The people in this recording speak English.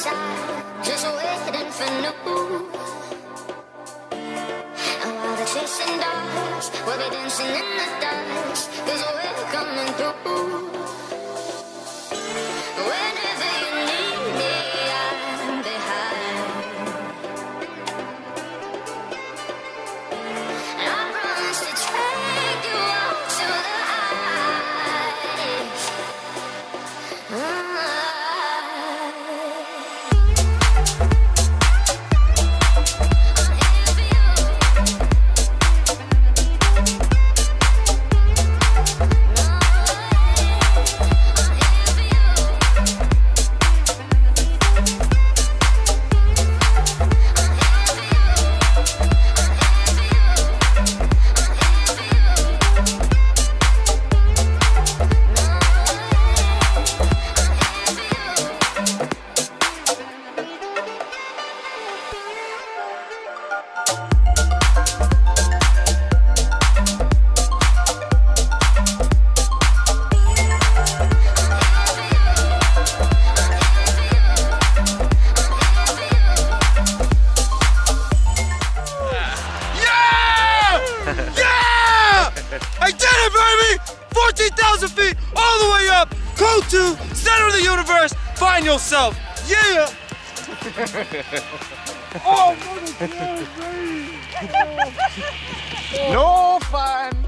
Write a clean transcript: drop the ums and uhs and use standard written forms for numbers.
inside, just waiting for new. And while they're chasing dogs, we'll be dancing in the dust, 'cause we're coming through. Whenever you need me, I'm behind. And I promise to take you out to the heights. I did it, baby! 14,000 feet, all the way up! Go to center of the universe, find yourself! Yeah! Oh, baby! No fun!